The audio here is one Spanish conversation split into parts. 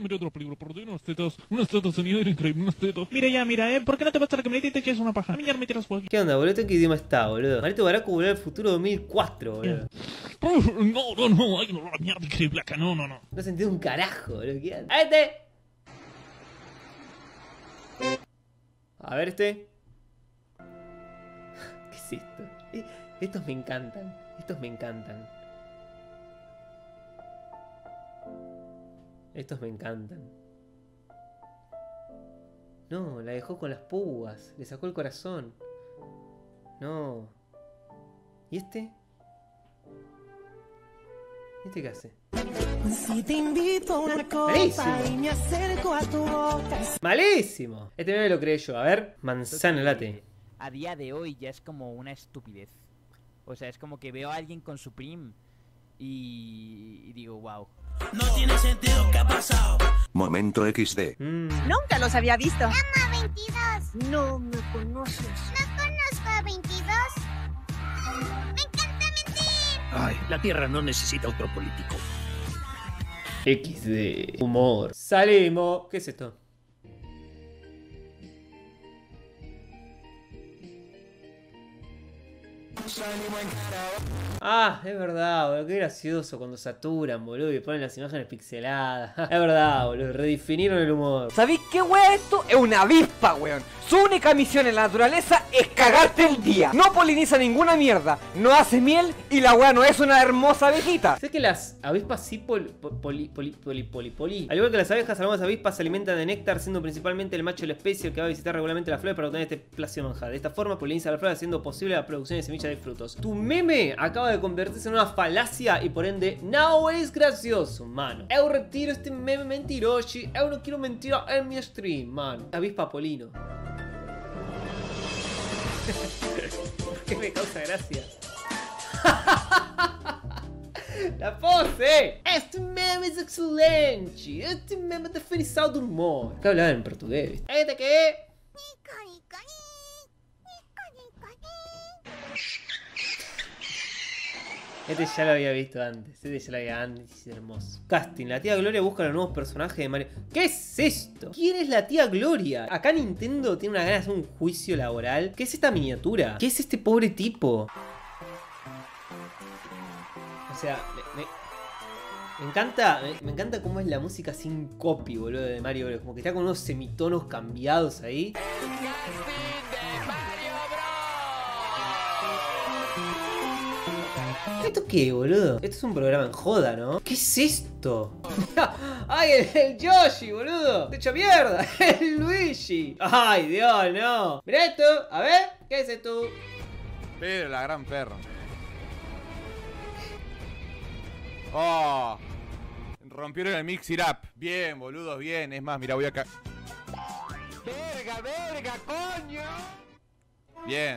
miré otro película, pero tiene unas tetas en era increíble, unas tetas. Mira ya, mira, ¿por qué no te vas a la camioneta y te echas una paja? A mí ya me tiras fuego. ¿Qué onda, boludo? ¿En qué idioma está, boludo? Marito Baracu volvió al futuro 2004, boludo. No, ay, no, la mierda increíble acá, no. No se entiende un carajo, boludo. ¿Qué onda? A ver este. ¿Qué es esto? Estos me encantan. Estos me encantan. Estos me encantan. No, la dejó con las púas. Le sacó el corazón. No. ¿Y este? ¿Este qué hace? Si te invito a una copa y me acerco a tu boca. ¡Malísimo! Este meme lo creé yo. A ver, manzana late. A día de hoy ya es como una estupidez. O sea, es como que veo a alguien con Supreme y digo, wow. No tiene sentido, ¿qué ha pasado? Momento XD. Nunca los había visto. Llama 22. No me conoces. No conozco a 22. Me encanta mentir. Ay, la Tierra no necesita otro político. XD. Humor. Salimos. ¿Qué es esto? Ah, es verdad, boludo, qué gracioso cuando saturan, boludo, y ponen las imágenes pixeladas. Es verdad, boludo, redefinieron el humor. ¿Sabéis qué wea es esto? Es una avispa, weón. Su única misión en la naturaleza es cagarte el día. No poliniza ninguna mierda, no hace miel y la wea no es una hermosa abejita. Sé que las avispas sí al igual que las abejas, algunas avispas se alimentan de néctar, siendo principalmente el macho de la especie el que va a visitar regularmente las flores para obtener este plácido manjar. De esta forma poliniza la flor, haciendo posible la producción de semillas de frutos. Tu meme acaba de convertirse en una falacia y por ende no es gracioso, mano. Eu retiro este meme mentiroso. Eu no quiero mentira en mi stream, mano. Avispa Polino. ¿Por qué me causa gracia? La pose! Este meme es excelente. Este meme es definição do humor. ¿Qué hablaba en portugués? ¿Este qué? Este ya lo había visto antes. Este ya lo había antes. Es hermoso. Casting. La tía Gloria busca los nuevos personajes de Mario. ¿Qué es esto? ¿Quién es la tía Gloria? Acá Nintendo tiene una ganas de hacer un juicio laboral. ¿Qué es esta miniatura? ¿Qué es este pobre tipo? O sea, me encanta cómo es la música sin copy, boludo, de Mario Bros. Como que está con unos semitonos cambiados ahí. ¿Esto qué, boludo? Esto es un programa en joda, ¿no? ¿Qué es esto? ¡Ay, el Yoshi, boludo! ¡Te hecho mierda! ¡El Luigi! ¡Ay, Dios, no! Mirá esto, a ver, ¿qué es esto? Pero la gran perra. ¡Oh! Rompieron el mix it up. Bien, boludos, bien. Es más, mira, voy acá. ¡Verga, coño! Bien.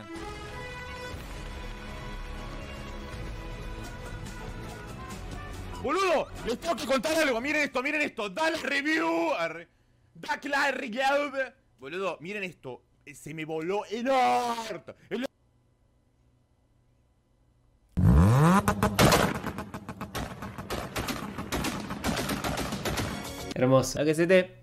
¡Boludo! Les tengo que contar algo. Miren esto. Dale review. Da la review. Boludo, miren esto. Se me voló el orto. Hermoso. ¿A qué se te?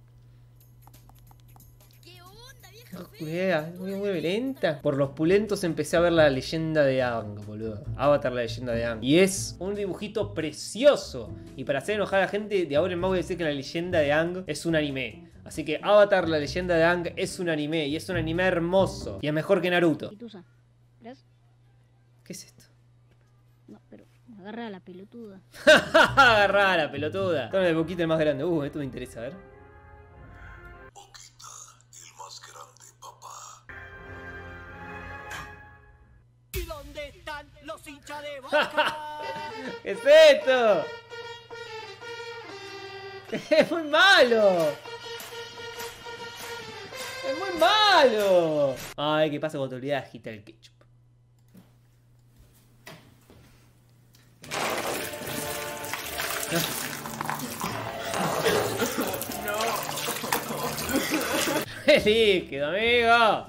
¿Qué onda, vieja Es muy lenta. Por los pulentos empecé a ver la leyenda de Aang, boludo. Avatar, la leyenda de Aang. Y es un dibujito precioso. Y para hacer enojar a la gente, de ahora en más voy a decir que la leyenda de Aang es un anime. Así que Avatar, la leyenda de Aang es un anime. Y es un anime hermoso. Y es mejor que Naruto. ¿Ves? ¿Qué es esto? No, pero agarra a la pelotuda. Agarrá a la pelotuda. Con el boquita el más grande. Esto me interesa, a ver. Boquita, el más grande, papá. ¿Y dónde están los hinchas de Boca? ¿Qué es esto? Es muy malo. Es muy malo. Ay, ¿qué pasa cuando te olvidas de agitar el ketchup? Líquido, amigo.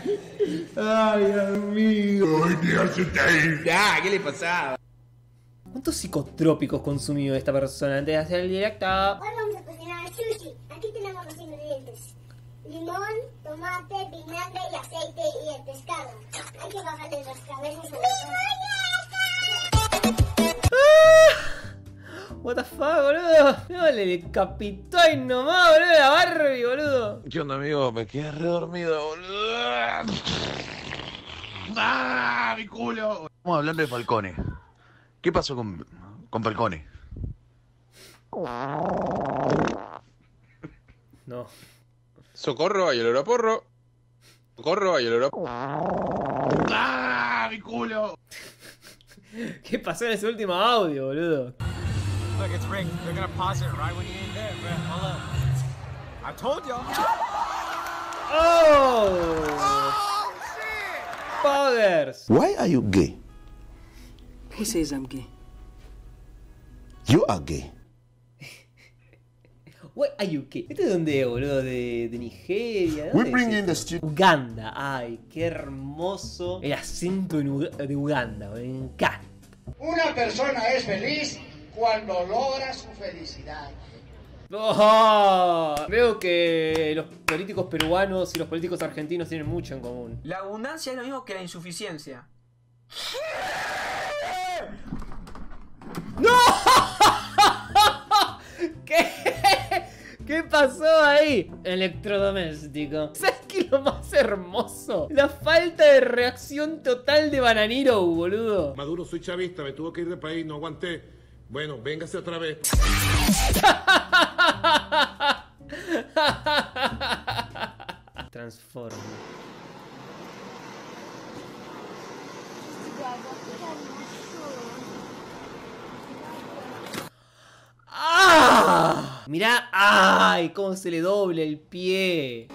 Ay, amigo. ¿Qué le pasaba? ¿Cuántos psicotrópicos consumió esta persona antes de hacer el directo? Hoy vamos a cocinar sushi. Aquí tenemos los ingredientes: limón, tomate, vinagre y aceite y el pescado. Hay que bajarle las cabezas a What the fuck, boludo. No, le decapitó ahí nomás, boludo, la Barbie, boludo. ¿Qué onda, amigo? Me quedé redormido, boludo. ¡Ah, mi culo! Estamos hablando de Falcone. ¿Qué pasó con Falcone? No. Socorro, hay olor a porro. Socorro, hay olor a porro. ¡Ah, mi culo! ¿Qué pasó en ese último audio, boludo? Look, it's rigged. They're gonna pause it right when you ain't there, bro. Hold up. I told y'all. Oh! Poggers. Why are you gay? Who says I'm gay? You are gay. What are you gay? ¿Este de dónde es, boludo? ¿De Nigeria? ¿De We dónde bring es in the esto? student. Uganda. Ay, qué hermoso el acento de Uganda. Me encanta. Una persona es feliz cuando logra su felicidad. Oh, veo que los políticos peruanos y los políticos argentinos tienen mucho en común. La abundancia es lo mismo que la insuficiencia. ¡No! ¿Qué? ¿Qué pasó ahí? Electrodoméstico. ¿Sabes qué es lo más hermoso? La falta de reacción total de Bananero, boludo. Maduro, soy chavista, me tuvo que ir del país, no aguanté. Bueno, véngase otra vez. Transforma. ¡Ah! Mirá, ¡ay! Cómo se le doble el pie.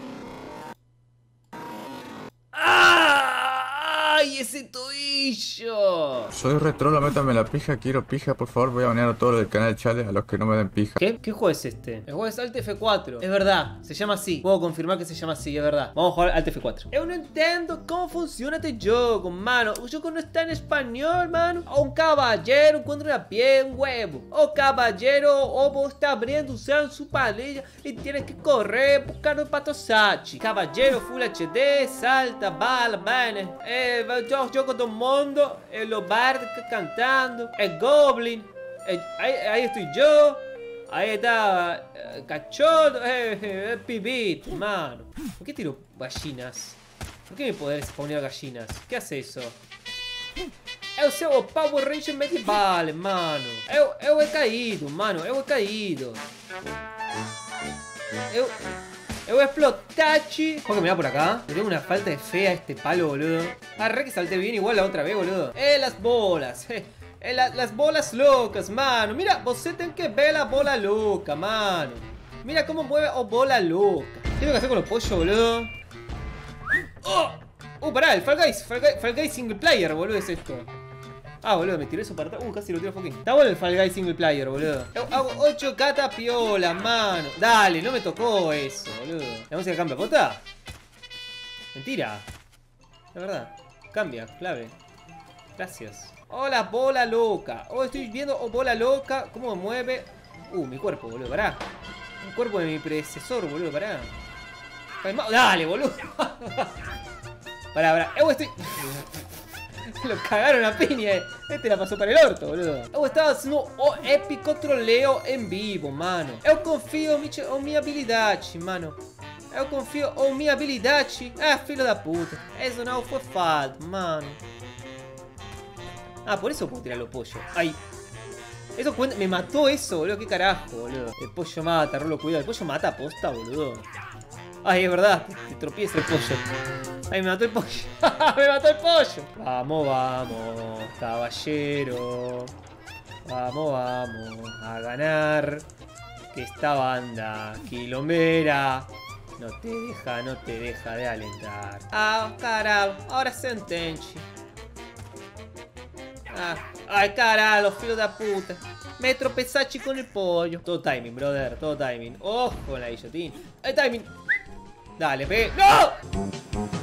¡Ay! Ese tobillo. Soy retrolo, métame la pija, quiero pija, por favor, voy a banear a todos los del canal Chale, a los que no me den pija. ¿Qué? ¿Qué juego es este? El juego es Alt F4. Es verdad, se llama así. Puedo confirmar que se llama así, es verdad. Vamos a jugar Alt F4. Yo no entiendo cómo funciona este juego, mano. El juego no está en español, mano. Un caballero encuentra una pie, un huevo. O caballero, o está abriendo su palilla y tiene que correr buscando el Pato Sachi. Caballero Full HD, salta, bala, bene. Yo con todo el mundo. Los bardos cantando. El Goblin. Ahí estoy yo. Ahí está Cachorro. Pibit, mano. ¿Por qué tiro gallinas? ¿Por qué me podés poner gallinas? ¿Qué hace eso? Eu sou o Power Ranger medieval, mano. Eu he caído, mano. Eu he caído. Eu explotachi. ¿Cómo que me va por acá? Le tengo una falta de fe a este palo, boludo. Ah, re que salté bien igual la otra vez, boludo. Las bolas. Las bolas locas, mano. Mira, vos tenés que ver la bola loca, mano. Mira cómo mueve bola loca. ¿Qué tengo que hacer con los pollos, boludo? ¡Oh! Pará, el Fall Guys single player, boludo, es esto. Ah, boludo, me tiré eso para atrás. Casi lo tiro fucking. Está bueno el Fall Guys single player, boludo. Hago 8 catapiolas, mano. Dale, no me tocó eso, boludo. ¿La música cambia, pota? Mentira. La verdad. Cambia, clave. Gracias. Hola, bola loca. Oh, estoy viendo bola loca. ¿Cómo me mueve? Mi cuerpo, boludo, pará. El cuerpo de mi predecesor, boludo, pará. Dale, boludo. Pará. Estoy... Lo cagaron a piña. Este la pasó para el orto, boludo. Estaba haciendo épico troleo en vivo, mano. Eu confio en mi habilidad, mano. Eu confio en mi habilidad. Ah, filho da puta. Eso no fue falta, mano. Ah, por eso puedo tirar los pollos. Ay. Eso cuenta. Me mató eso, boludo. ¿Qué carajo, boludo? El pollo mata, Rolo, cuidado. El pollo mata posta, boludo. Ay, es verdad. Te tropieza el pollo. Ay, me mató el pollo. Me mató el pollo. Vamos, caballero. Vamos a ganar. Que esta banda quilombera no te deja de alentar. Ah, carajo. Ahora se entiende. Ay, carajo, filho da puta. Me tropezachi con el pollo. Todo timing, brother, todo timing. Ojo con la guillotina. El timing. Dale, pegué. ¡No!